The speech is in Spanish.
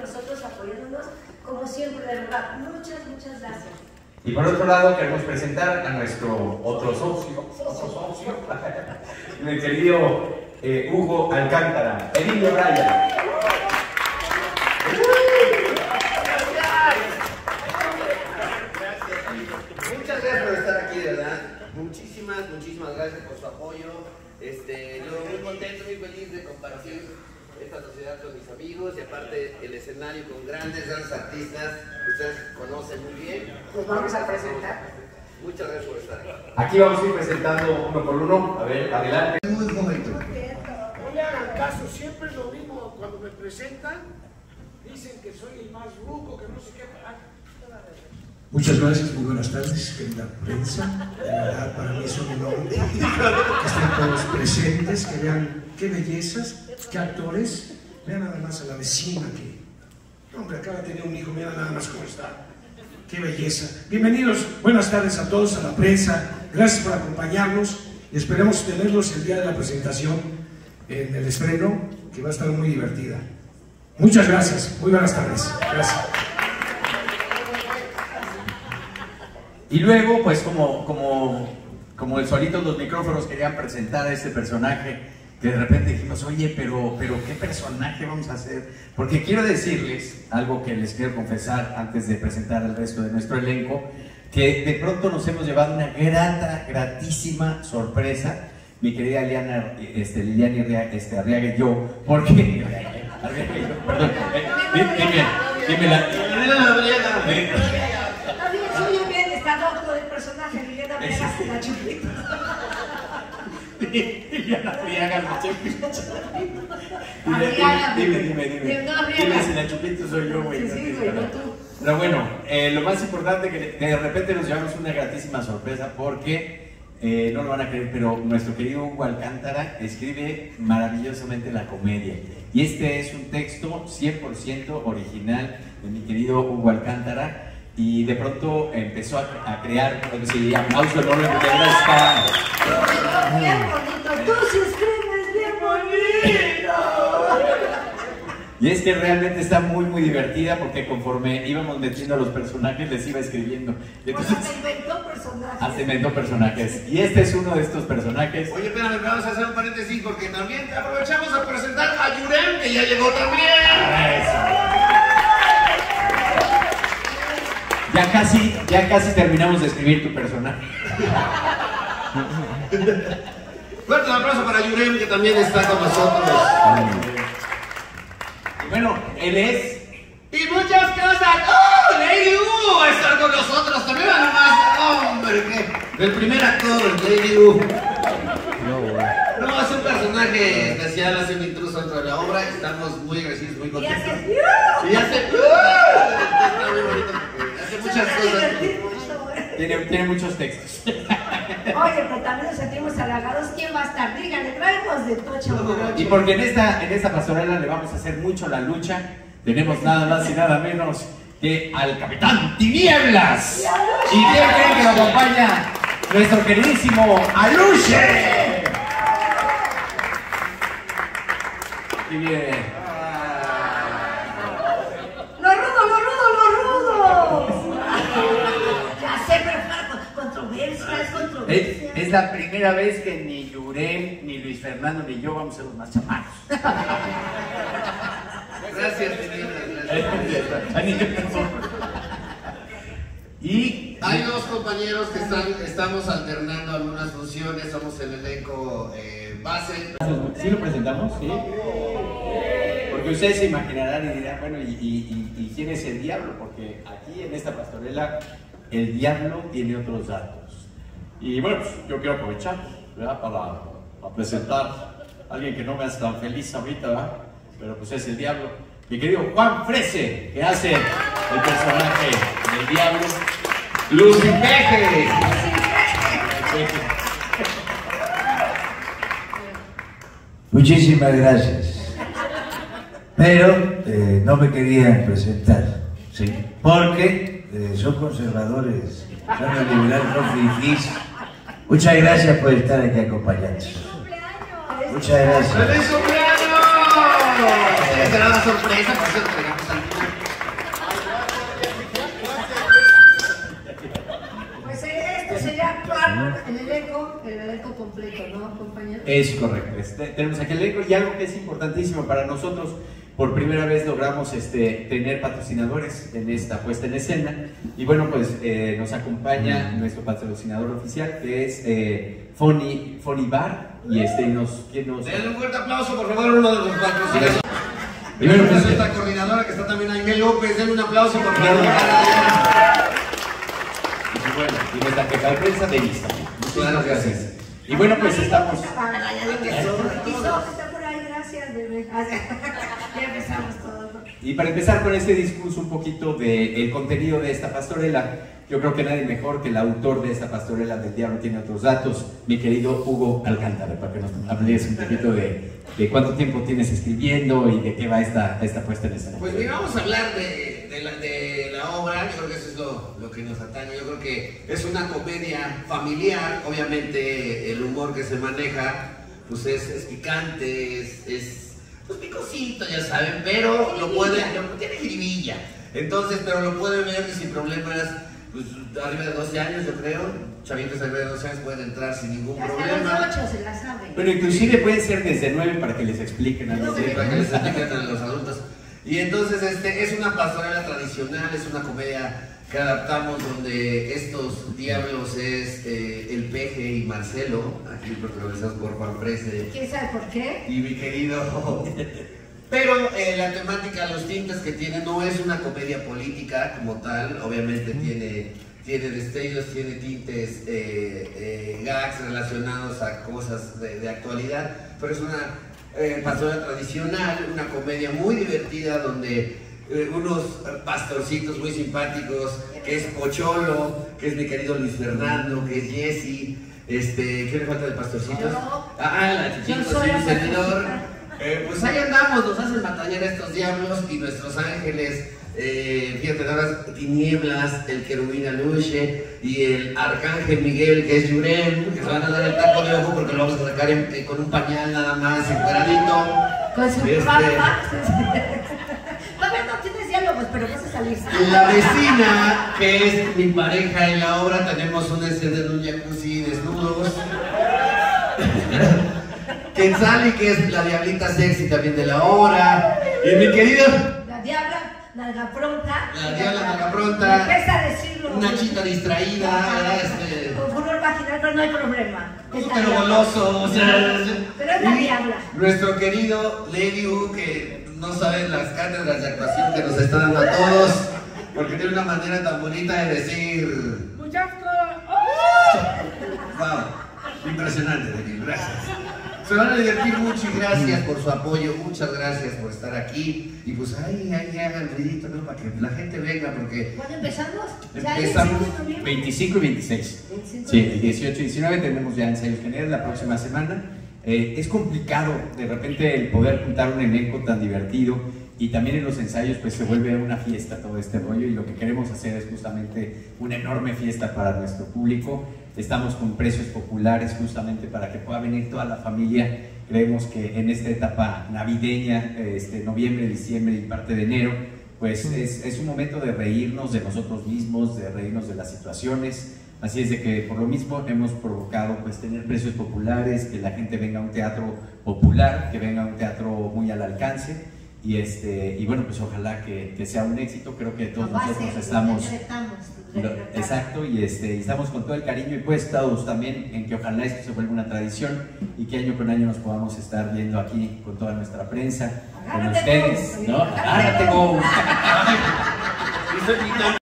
nosotros apoyándonos, como siempre, de verdad. Muchas gracias. Y por otro lado, queremos presentar a nuestro otro socio, mi querido Hugo Alcántara, el Indio Brian. Muchas gracias por estar aquí, de verdad. Muchísimas gracias por su apoyo. Yo muy contento, muy feliz de compartir esta sociedad con mis amigos y aparte el escenario con grandes artistas que ustedes conocen muy bien. Los vamos a presentar. Muchas gracias por estar aquí. Aquí vamos a ir presentando uno por uno. A ver, adelante. Muy bonito. No le hagan caso, siempre lo mismo cuando me presentan. Dicen que soy el más ruco, que no sé qué. Muchas gracias, muy buenas tardes, querida prensa. De verdad, para mí es un honor que estén todos presentes, que vean qué bellezas, qué actores. Vean nada más a la vecina que, hombre, acaba de tener un hijo, mira nada más cómo está. Qué belleza. Bienvenidos, buenas tardes a todos, a la prensa. Gracias por acompañarnos y esperemos tenerlos el día de la presentación en el estreno, que va a estar muy divertida. Muchas gracias, muy buenas tardes. Gracias. Y luego, pues como el solito los micrófonos querían presentar a este personaje, que de repente dijimos, oye, pero ¿qué personaje vamos a hacer? Porque quiero decirles algo que les quiero confesar antes de presentar al resto de nuestro elenco, que de pronto nos hemos llevado una gratísima sorpresa, mi querida Liliana Arriaga y yo, porque... perdón, dime la... Está loco del personaje, Liliana Arriaga, la Chupito. Liliana Arriaga, la Chupito. Arriaga. Dime si la Chupito soy yo, güey. Sí, güey, no tú. Pero bueno, lo más importante que de repente nos llevamos una gratísima sorpresa porque, no lo van a creer, pero nuestro querido Hugo Alcántara escribe maravillosamente la comedia. Y este es un texto 100% original de mi querido Hugo Alcántara. Y de pronto empezó a crear, cuando se llama aplauso enorme porque era Bien bonito, tú sí escribes bien bonito. Y es que realmente está muy divertida porque conforme íbamos metiendo a los personajes les iba escribiendo. Y entonces, hasta inventó personajes. Hasta inventó personajes. Y este es uno de estos personajes. Oye, espérame, vamos a hacer un paréntesis porque también aprovechamos a presentar a Yurem, que ya llegó también. Ya casi terminamos de escribir tu personaje. Fuerte un aplauso para Yurem, que también está con nosotros. Bueno, él es... Y muchas cosas. ¡Oh! Lady U va a estar con nosotros también, además. ¡Hombre! El primer actor, Lady U. No, es un personaje especial, hace un intruso dentro de la obra. Estamos muy agradecidos, muy contentos. Y hace... Está muy bonito porque hace muchas cosas. Tiene muchos textos. Oye, pero también nos sentimos halagados. ¿Quién va a estar? Díganle, traemos de Tocha Morocho. Y porque en esta pastorela le vamos a hacer mucho la lucha. Tenemos nada más y nada menos que al Capitán Tinieblas. ¿Y quién creen que lo acompaña? Nuestro queridísimo Aluche. Y bien. ¡Los rudos! Ya sé, pero controversias. Es la primera vez que ni Yurem, ni Luis Fernando, ni yo vamos a ser los más chamacos. Gracias, Y hay dos compañeros que estamos alternando algunas funciones, somos el elenco base. ¿Sí lo presentamos? Sí. Porque ustedes se imaginarán y dirán, bueno, ¿y quién es el diablo? Porque aquí en esta pastorela el diablo tiene otros datos. Y bueno, pues yo quiero aprovechar, ¿verdad? para presentar a alguien que no me hace tan feliz ahorita, ¿verdad? Pero pues es el diablo. Mi querido Juan Frese, que hace el personaje del diablo. Lucipeje. Muchísimas gracias. Pero no me querían presentar, ¿sí? Porque son conservadores, son neoliberales, son fifís. Muchas gracias por estar aquí acompañándonos. Muchas gracias. ¡Feliz cumpleaños! Será una sorpresa, por eso entregamos al Es correcto. Tenemos aquí el elenco y algo que es importantísimo para nosotros. Por primera vez logramos tener patrocinadores en esta puesta en escena. Y bueno, pues nos acompaña nuestro patrocinador oficial, que es Funny Bar. Y Denle un fuerte aplauso, por favor, uno de los patrocinadores. Y bueno, pues, nuestra coordinadora que está también ahí, Mel López. Denle un aplauso, por favor. Y bueno, y nuestra jefa de prensa, Denisa. Muchas gracias. Y bueno, pues estamos... Ya empezamos todo. Y para empezar con este discurso un poquito del contenido de esta pastorela, yo creo que nadie mejor que el autor de esta pastorela del Diablo tiene otros datos, mi querido Hugo Alcántara, para que nos hables un poquito de cuánto tiempo tienes escribiendo y de qué va esta puesta en escena. Pues vamos a hablar de la obra. Yo creo que eso es lo que nos atañe. Yo creo que es una comedia familiar. Obviamente el humor que se maneja pues es picante, es pues picosito, ya saben, pero tiene jiribilla. Entonces, pero lo pueden ver sin problemas, pues arriba de 12 años yo creo, chavitos arriba de 12 años pueden entrar sin ningún problema. Hasta los 8 se la saben. Pero inclusive pueden ser desde 9 para que les expliquen a los para que les expliquen a los adultos. Y entonces es una pastorela tradicional, es una comedia que adaptamos donde estos diablos es el Peje y Marcelo, aquí protagonizados por Juan Prese. ¿Quién sabe por qué? Y mi querido... Pero la temática, los tintes que tiene, no es una comedia política como tal, obviamente tiene destellos, tiene tintes, gags relacionados a cosas de actualidad, pero es una pastorela tradicional, una comedia muy divertida donde unos pastorcitos muy simpáticos, que es Pocholo, que es mi querido Luis Fernando, que es Jessy, ¿qué le falta de pastorcitos? La Chichito, soy un servidor. Pues ahí andamos, nos hacen batallar estos diablos y nuestros ángeles, fíjate, las tinieblas, el querubín Aluche y el arcángel Miguel, que es Yurem, que se van a dar el taco de ojo porque lo vamos a sacar con un pañal nada más, encueradito. Con su papá. Todavía no tienes diálogos, pero vas a salir. La vecina, que es mi pareja en la obra, tenemos una escena de un jacuzzi desnudos. Quetzali, que es la diablita sexy también de la obra. Y mi querido... La diabla, nalga pronta. La diabla, nalga pronta. Me pesa decirlo. Una chita distraída, con furor vaginal, pero no hay problema. Pero goloso, o sea... Pero es la diabla. Nuestro querido Lady U, que no saben las cátedras de actuación que nos está dando a todos, porque tiene una manera tan bonita de decir... ¡Wow! Impresionante, Daniel, gracias. Se van a divertir mucho y gracias por su apoyo, muchas gracias por estar aquí. Y pues ahí hagan ruidito, ¿no? Para que la gente venga, porque... ¿Cuándo empezamos? Empezamos 25 y 26. Sí, el 18 y 19 tenemos ya ensayos generales la próxima semana. Es complicado de repente el poder juntar un elenco tan divertido y también en los ensayos pues se vuelve una fiesta todo este rollo y lo que queremos hacer es justamente una enorme fiesta para nuestro público. Estamos con precios populares justamente para que pueda venir toda la familia. Creemos que en esta etapa navideña, noviembre, diciembre y parte de enero, pues es un momento de reírnos de nosotros mismos, de reírnos de las situaciones. Así es de que por lo mismo hemos provocado pues tener precios populares, que la gente venga a un teatro popular, que venga a un teatro muy al alcance. Y bueno, pues ojalá que sea un éxito. Creo que todos nosotros estamos... Exacto, y estamos con todo el cariño y pues todos también en que ojalá esto se vuelva una tradición y que año con año nos podamos estar viendo aquí con toda nuestra prensa, con ustedes, ¿no? Agárrate,